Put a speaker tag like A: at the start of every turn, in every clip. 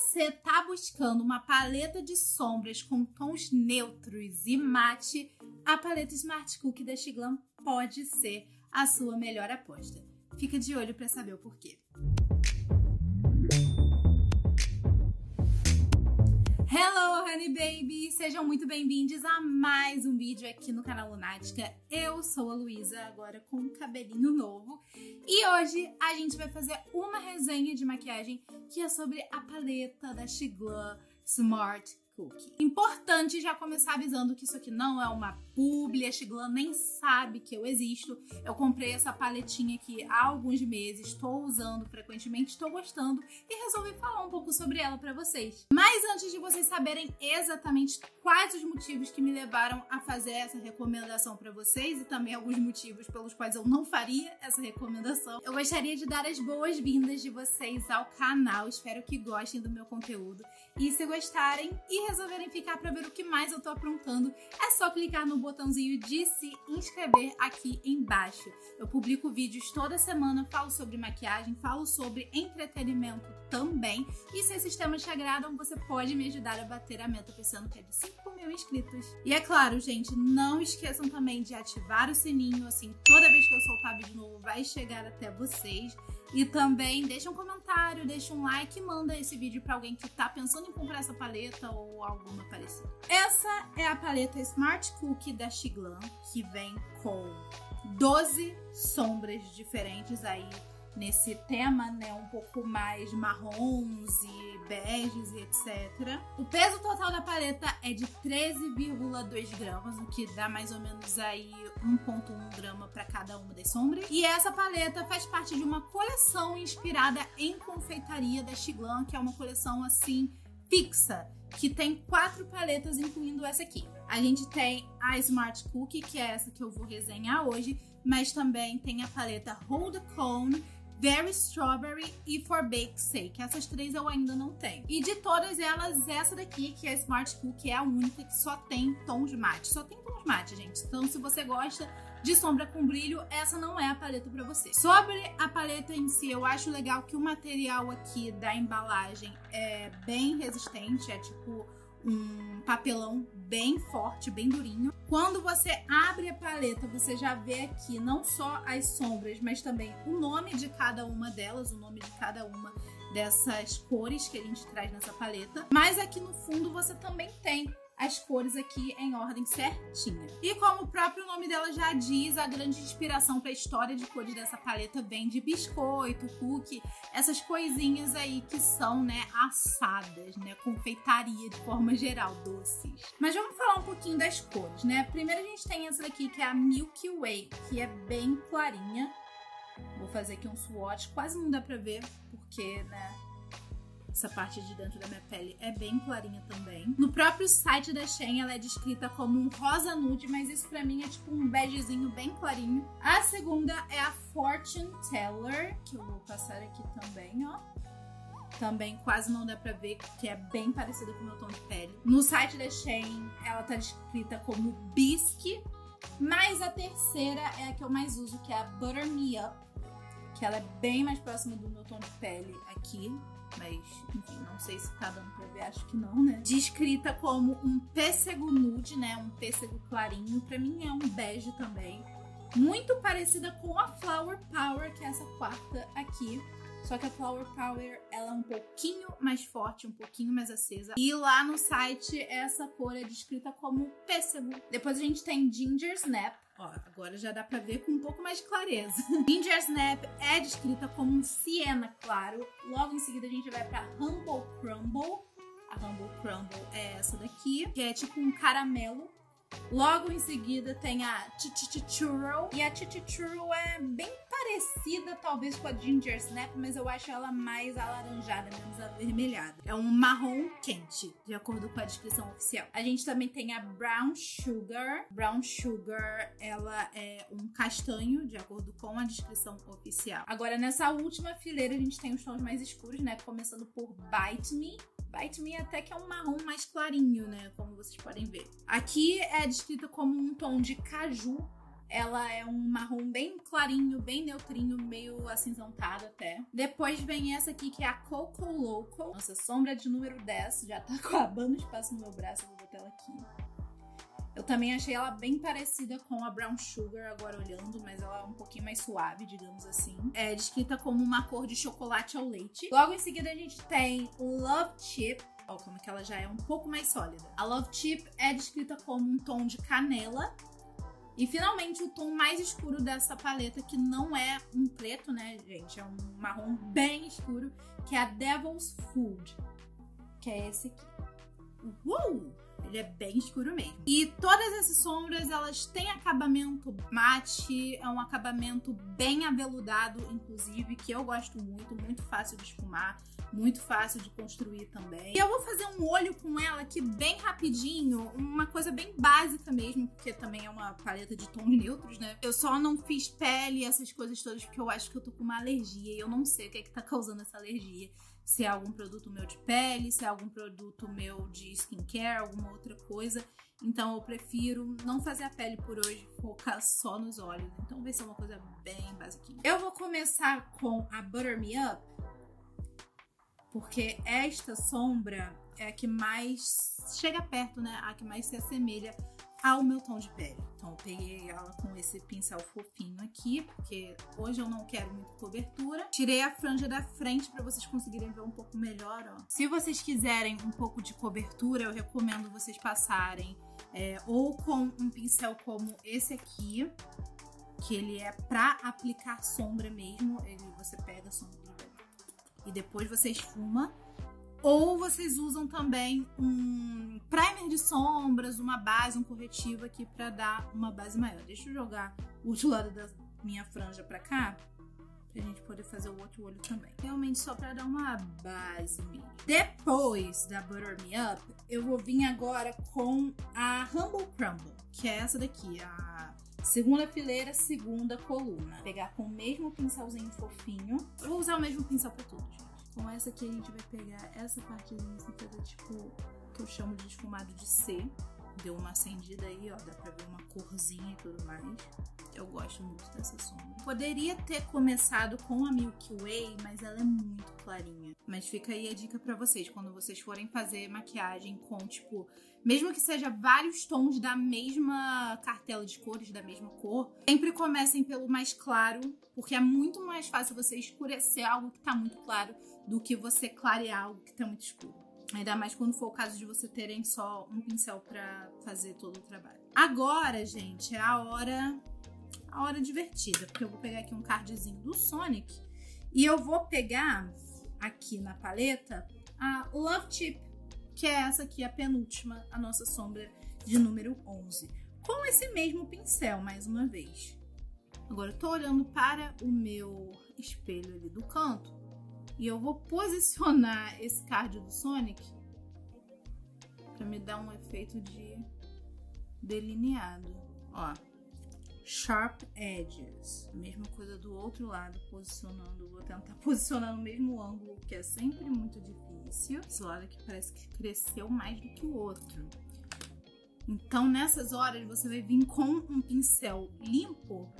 A: você tá buscando uma paleta de sombras com tons neutros e mate, a paleta Smart Cookie da Shiglam pode ser a sua melhor aposta. Fica de olho para saber o porquê. Hello, Honey Baby! Sejam muito bem-vindos a mais um vídeo aqui no canal Lunática. Eu sou a Luísa, agora com um cabelinho novo. E hoje a gente vai fazer uma resenha de maquiagem que é sobre a paleta da Shiglam Smart Cookie. Importante já começar avisando que isso aqui não é uma publi, a Shiglam nem sabe que eu existo. Eu comprei essa paletinha aqui há alguns meses, estou usando frequentemente, estou gostando e resolvi falar um pouco sobre ela pra vocês. Mas antes de vocês saberem exatamente quais os motivos que me levaram a fazer essa recomendação pra vocês e também alguns motivos pelos quais eu não faria essa recomendação, eu gostaria de dar as boas-vindas de vocês ao canal. Espero que gostem do meu conteúdo e se gostarem e resolverem ficar pra ver o que mais eu tô aprontando, é só clicar no botãozinho de se inscrever aqui embaixo. Eu publico vídeos toda semana, falo sobre maquiagem, falo sobre entretenimento também. E se esses temas te agradam, você pode me ajudar a bater a meta esse ano, que é de 5.000 inscritos. E é claro, gente, não esqueçam também de ativar o sininho, assim, toda vez que eu soltar vídeo novo vai chegar até vocês. E também deixa um comentário, deixa um like e manda esse vídeo pra alguém que tá pensando em comprar essa paleta ou alguma parecida. Essa é a paleta Smart Cookie da Shiglam, que vem com 12 sombras diferentes aí nesse tema, né, um pouco mais marrons e beges e etc. O peso total da paleta é de 13,2 gramas, o que dá mais ou menos aí 1,1 grama para cada uma das sombras. E essa paleta faz parte de uma coleção inspirada em confeitaria da Shiglam, que é uma coleção assim fixa, que tem 4 paletas, incluindo essa aqui. A gente tem a Smart Cookie, que é essa que eu vou resenhar hoje, mas também tem a paleta Hold the Cone, Very Strawberry e For Bake's Sake. Essas 3 eu ainda não tenho. E de todas elas, essa daqui, que é a Smart Cookie, é a única que só tem tons mate. Só tem tons mate, gente. Então, se você gosta de sombra com brilho, essa não é a paleta pra você. Sobre a paleta em si, eu acho legal que o material aqui da embalagem é bem resistente. É tipo um papelão bem forte, bem durinho. Quando você abre a paleta, você já vê aqui não só as sombras, mas também o nome de cada uma delas, o nome de cada uma dessas cores que a gente traz nessa paleta. Mas aqui no fundo você também tem as cores aqui em ordem certinha. E como o próprio nome dela já diz, a grande inspiração para a história de cores dessa paleta vem de biscoito, cookie, essas coisinhas aí que são, né, assadas, né, confeitaria de forma geral, doces. Mas vamos falar um pouquinho das cores, né? Primeiro a gente tem essa daqui que é a Milky Way, que é bem clarinha. Vou fazer aqui um swatch, quase não dá pra ver, porque, né, essa parte de dentro da minha pele é bem clarinha também. No próprio site da Shein, ela é descrita como um rosa nude, mas isso pra mim é tipo um begezinho bem clarinho. A segunda é a Fortune Teller, que eu vou passar aqui também, ó. Também quase não dá pra ver, que é bem parecida com o meu tom de pele. No site da Shein, ela tá descrita como Bisque, mas a terceira é a que eu mais uso, que é a Butter Me Up, que ela é bem mais próxima do meu tom de pele aqui. Mas, enfim, não sei se tá dando pra ver, acho que não, né? Descrita como um pêssego nude, né? Um pêssego clarinho. Pra mim é um bege também. Muito parecida com a Flower Power, que é essa quarta aqui. Só que a Flower Power, ela é um pouquinho mais forte, um pouquinho mais acesa. E lá no site, essa cor é descrita como pêssego. Depois a gente tem Ginger Snap. Ó, agora já dá pra ver com um pouco mais de clareza. Ginger Snap é descrita como um siena claro. Logo em seguida a gente vai pra Humble Crumble. A Humble Crumble é essa daqui, que é tipo um caramelo. Logo em seguida tem a Churro. E a Churro é bem parecida talvez com a Ginger Snap, mas eu acho ela mais alaranjada, menos avermelhada. É um marrom quente, de acordo com a descrição oficial. A gente também tem a Brown Sugar. Brown Sugar, ela é um castanho, de acordo com a descrição oficial. Agora, nessa última fileira, a gente tem os tons mais escuros, né? Começando por Bite Me. Bite Me até que é um marrom mais clarinho, né? Como vocês podem ver. Aqui é descrita como um tom de caju. Ela é um marrom bem clarinho, bem neutrinho, meio acinzentado até. Depois vem essa aqui, que é a Coco Loco. Nossa, sombra de número 10. Já tá acabando o espaço no meu braço, eu vou botar ela aqui. Eu também achei ela bem parecida com a Brown Sugar, agora olhando, mas ela é um pouquinho mais suave, digamos assim. É descrita como uma cor de chocolate ao leite. Logo em seguida a gente tem Love Chip. Ó, como que ela já é um pouco mais sólida. A Love Chip é descrita como um tom de canela. E finalmente o tom mais escuro dessa paleta, que não é um preto, né, gente? É um marrom bem escuro, que é a Devil's Food, que é esse aqui. Ele é bem escuro mesmo. E todas essas sombras, elas têm acabamento mate, é um acabamento bem aveludado, inclusive, que eu gosto muito fácil de esfumar, muito fácil de construir também. E eu vou fazer um olho com ela aqui bem rapidinho, uma coisa bem básica mesmo, porque também é uma paleta de tons neutros, né? Eu só não fiz pele e essas coisas todas porque eu acho que eu tô com uma alergia e eu não sei o que é que tá causando essa alergia. Se é algum produto meu de pele, se é algum produto meu de skincare, alguma outra coisa. Então eu prefiro não fazer a pele por hoje, focar só nos olhos. Então vai ser uma coisa bem basiquinha. Eu vou começar com a Butter Me Up, porque esta sombra é a que mais chega perto, né? A que mais se assemelha ao meu tom de pele. Então eu peguei ela com esse pincel fofinho aqui, porque hoje eu não quero muita cobertura. Tirei a franja da frente para vocês conseguirem ver um pouco melhor, ó. Se vocês quiserem um pouco de cobertura, eu recomendo vocês passarem ou com um pincel como esse aqui, que ele é para aplicar sombra mesmo. Você pega a sombra e depois você esfuma. Ou vocês usam também um primer de sombras, uma base, um corretivo aqui pra dar uma base maior. Deixa eu jogar o outro lado da minha franja pra cá, pra gente poder fazer o outro olho também. Realmente só pra dar uma base mesmo. Depois da Butter Me Up, eu vou vir agora com a Humble Crumble, que é essa daqui, a segunda fileira, segunda coluna. Vou pegar com o mesmo pincelzinho fofinho. Eu vou usar o mesmo pincel pra tudo, gente. Com essa aqui a gente vai pegar essa partezinha assim, fazer tipo, que eu chamo de esfumado de C. Deu uma acendida aí, ó, dá pra ver uma corzinha e tudo mais. Eu gosto muito dessa sombra. Poderia ter começado com a Milky Way, mas ela é muito clarinha. Mas fica aí a dica pra vocês, quando vocês forem fazer maquiagem com, tipo, mesmo que seja vários tons da mesma cartela de cores, da mesma cor, sempre comecem pelo mais claro, porque é muito mais fácil você escurecer algo que tá muito claro do que você clarear algo que tá muito escuro. Ainda mais quando for o caso de você terem só um pincel pra fazer todo o trabalho. Agora, gente, é a hora divertida, porque eu vou pegar aqui um cardzinho do Sonic e eu vou pegar aqui na paleta a Love Chip, que é essa aqui, a penúltima, a nossa sombra de número 11. Com esse mesmo pincel, mais uma vez. Agora eu tô olhando para o meu espelho ali do canto e eu vou posicionar esse card do Sonic para me dar um efeito de delineado. Ó, Sharp Edges. Mesma coisa do outro lado, posicionando. Vou tentar posicionar no mesmo ângulo, que é sempre muito difícil. Esse lado aqui parece que cresceu mais do que o outro. Então, nessas horas, você vai vir com um pincel limpo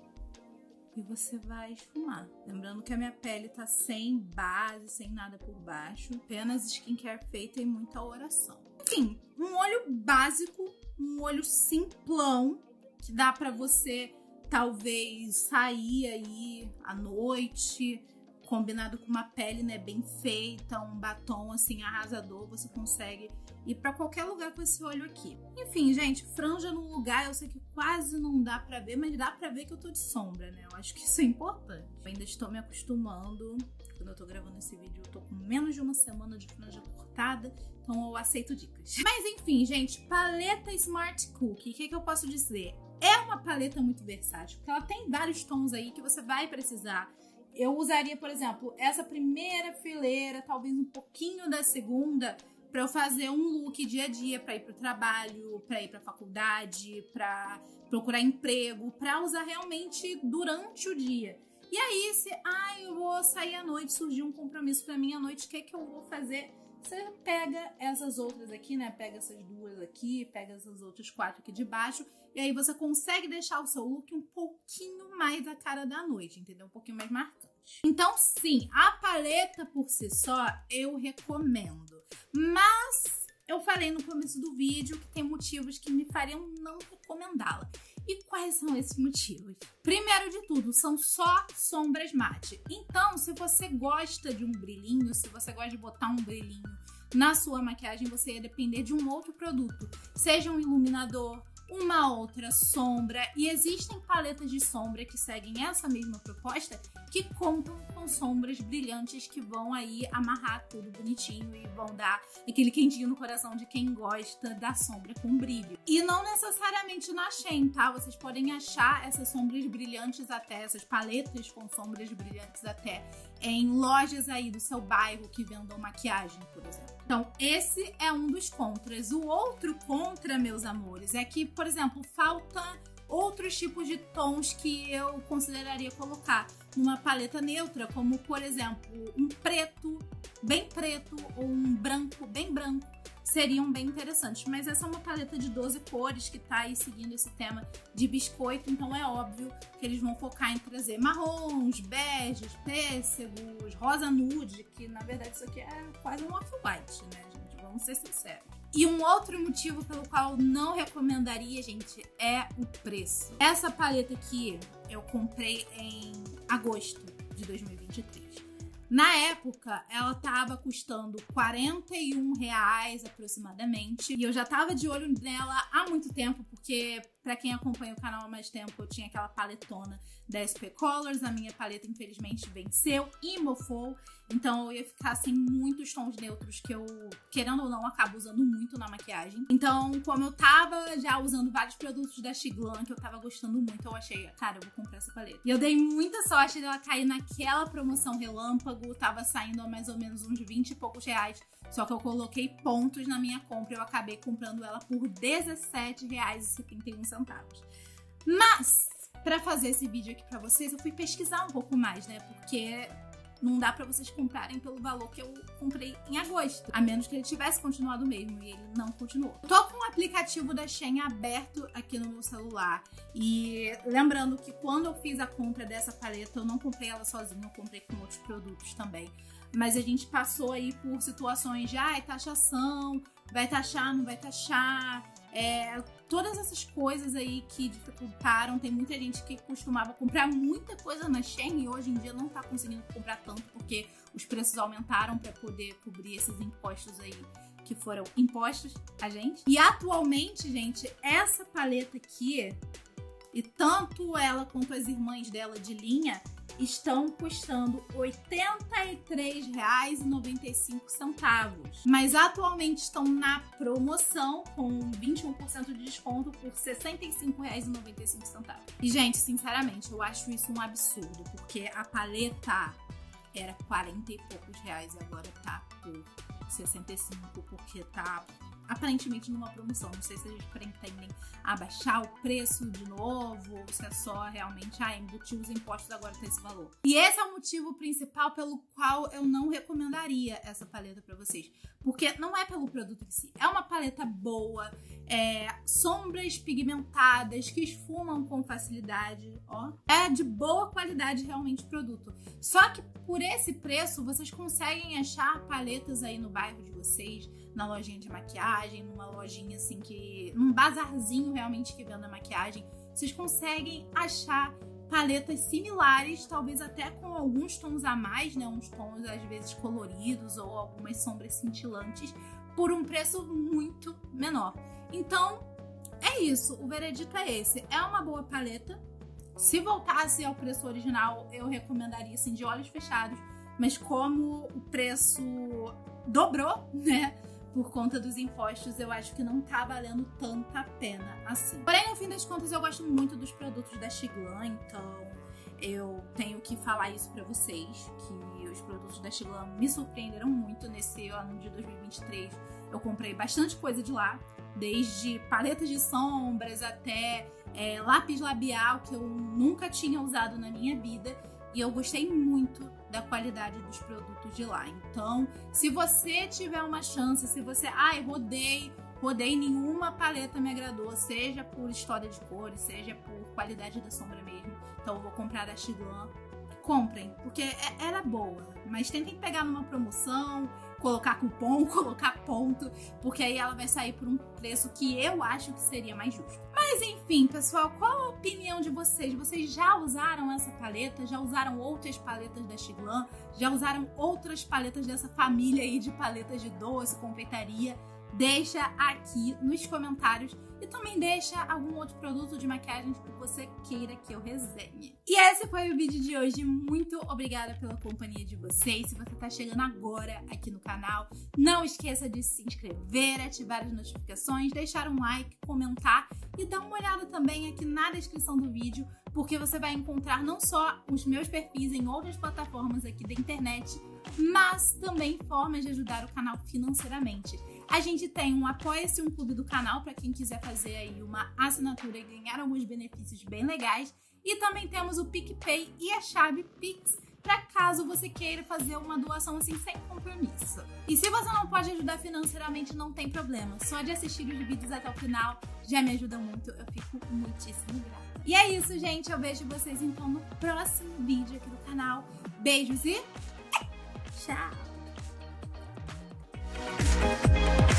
A: e você vai esfumar. Lembrando que a minha pele tá sem base, sem nada por baixo. Apenas skincare feita e muita oração. Enfim, um olho básico, um olho simplão, que dá pra você, talvez, sair aí à noite, combinado com uma pele, né, bem feita, um batom, assim, arrasador. Você consegue ir pra qualquer lugar com esse olho aqui. Enfim, gente, franja no lugar, eu sei que quase não dá pra ver, mas dá pra ver que eu tô de sombra, né? Eu acho que isso é importante. Eu ainda estou me acostumando. Quando eu tô gravando esse vídeo, eu tô com menos de uma semana de franja cortada, então eu aceito dicas. Mas enfim, gente, paleta Smart Cookie, o que eu posso dizer? É uma paleta muito versátil, porque ela tem vários tons aí que você vai precisar. Eu usaria, por exemplo, essa primeira fileira, talvez um pouquinho da segunda, para eu fazer um look dia a dia, para ir pro trabalho, para ir pra faculdade, para procurar emprego, para usar realmente durante o dia. E aí, se eu vou sair à noite, surgiu um compromisso pra mim à noite, o que é que eu vou fazer? Você pega essas outras aqui, né? Pega essas duas aqui, pega essas outras 4 aqui de baixo. E aí você consegue deixar o seu look um pouquinho mais a cara da noite, entendeu? Um pouquinho mais marcante. Então, sim, a paleta por si só, eu recomendo. Mas eu falei no começo do vídeo que tem motivos que me fariam não recomendá-la. E quais são esses motivos? Primeiro de tudo, são só sombras mate. Então, se você gosta de um brilhinho, se você gosta de botar um brilhinho na sua maquiagem, você ia depender de um outro produto. Seja um iluminador, uma outra sombra. E existem paletas de sombra que seguem essa mesma proposta, que contam com sombras brilhantes que vão aí amarrar tudo bonitinho e vão dar aquele quentinho no coração de quem gosta da sombra com brilho. E não necessariamente na Shein, tá? Vocês podem achar essas sombras brilhantes até, essas paletas com sombras brilhantes até, em lojas aí do seu bairro que vendam maquiagem, por exemplo. Então, esse é um dos contras. O outro contra, meus amores, é que, por exemplo, falta outros tipos de tons que eu consideraria colocar numa paleta neutra, como, por exemplo, um preto ou um branco bem branco, seriam bem interessantes. Mas essa é uma paleta de 12 cores que tá aí seguindo esse tema de biscoito, então é óbvio que eles vão focar em trazer marrons, beges, pêssegos, rosa nude, que na verdade isso aqui é quase um off-white, né, gente? Vamos ser sinceros. E um outro motivo pelo qual eu não recomendaria, gente, é o preço. Essa paleta aqui eu comprei em agosto de 2023. Na época, ela tava custando R$41 aproximadamente. E eu já tava de olho nela há muito tempo, porque pra quem acompanha o canal há mais tempo, eu tinha aquela paletona da SP Colors. A minha paleta, infelizmente, venceu e mofou. Então eu ia ficar sem muitos tons neutros que eu, querendo ou não, acabo usando muito na maquiagem. Então, como eu tava já usando vários produtos da Xiglan, que eu tava gostando muito, eu achei, cara, eu vou comprar essa paleta. E eu dei muita sorte dela cair naquela promoção relâmpago. Tava saindo a mais ou menos uns 20 e poucos reais. Só que eu coloquei pontos na minha compra e eu acabei comprando ela por R$17,71. Mas, pra fazer esse vídeo aqui pra vocês, eu fui pesquisar um pouco mais, né? Porque não dá pra vocês comprarem pelo valor que eu comprei em agosto. A menos que ele tivesse continuado mesmo, e ele não continuou. Tô com o aplicativo da Shein aberto aqui no meu celular. E lembrando que quando eu fiz a compra dessa paleta, eu não comprei ela sozinha, eu comprei com outros produtos também. Mas a gente passou aí por situações de taxação, vai taxar, não vai taxar. Todas essas coisas aí que dificultaram. Tem muita gente que costumava comprar muita coisa na Shein e hoje em dia não tá conseguindo comprar tanto porque os preços aumentaram para poder cobrir esses impostos aí que foram impostos a gente. E atualmente, gente, essa paleta aqui, e tanto ela quanto as irmãs dela de linha, estão custando R$83,95. Mas atualmente estão na promoção com 21% de desconto por R$65,95. E, gente, sinceramente, eu acho isso um absurdo, porque a paleta era 40 e poucos reais e agora tá por 65, porque tá aparentemente numa promoção. Não sei se eles pretendem abaixar o preço de novo ou se é só realmente embutir os impostos agora tem esse valor. E esse é o motivo principal pelo qual eu não recomendaria essa paleta pra vocês, porque não é pelo produto em si. É uma paleta boa, sombras pigmentadas que esfumam com facilidade, ó. É de boa qualidade realmente o produto. Só que por esse preço vocês conseguem achar paletas aí no bairro de vocês, na lojinha de maquiagem, numa lojinha assim num bazarzinho realmente que venda maquiagem, vocês conseguem achar paletas similares, talvez até com alguns tons a mais, né? Uns tons às vezes coloridos ou algumas sombras cintilantes por um preço muito menor. Então, é isso. O veredito é esse. É uma boa paleta. Se voltasse ao preço original, eu recomendaria assim de olhos fechados, mas como o preço dobrou, né? Por conta dos impostos, eu acho que não tá valendo tanta pena assim. Porém, no fim das contas, eu gosto muito dos produtos da Xiglan, então eu tenho que falar isso pra vocês, que os produtos da Xiglan me surpreenderam muito nesse ano de 2023. Eu comprei bastante coisa de lá, desde paletas de sombras até lápis labial, que eu nunca tinha usado na minha vida. e eu gostei muito da qualidade dos produtos de lá. Então, se você tiver uma chance, se você, rodei, nenhuma paleta me agradou, seja por história de cores, seja por qualidade da sombra mesmo, então eu vou comprar da Xiglan. Comprem, porque ela é boa, mas tentem pegar numa promoção, colocar cupom, colocar ponto, porque aí ela vai sair por um preço que eu acho que seria mais justo. Mas enfim, pessoal, qual a opinião de vocês? Vocês já usaram essa paleta? Já usaram outras paletas da Xiglan? Já usaram outras paletas dessa família aí de paletas de doce, confeitaria? Deixa aqui nos comentários e também deixa algum outro produto de maquiagem que você queira que eu resenhe. E esse foi o vídeo de hoje. Muito obrigada pela companhia de vocês. Se você tá chegando agora aqui no canal, não esqueça de se inscrever, ativar as notificações, deixar um like, comentar e dar uma olhada também aqui na descrição do vídeo, porque você vai encontrar não só os meus perfis em outras plataformas aqui da internet, mas também formas de ajudar o canal financeiramente. A gente tem um Apoia-se, um clube do canal para quem quiser fazer aí uma assinatura e ganhar alguns benefícios bem legais. E também temos o PicPay e a chave Pix, para caso você queira fazer uma doação assim sem compromisso. E se você não pode ajudar financeiramente, não tem problema. Só de assistir os vídeos até o final já me ajuda muito. Eu fico muitíssimo grata. E é isso, gente. Eu vejo vocês então no próximo vídeo aqui do canal. Beijos e tchau!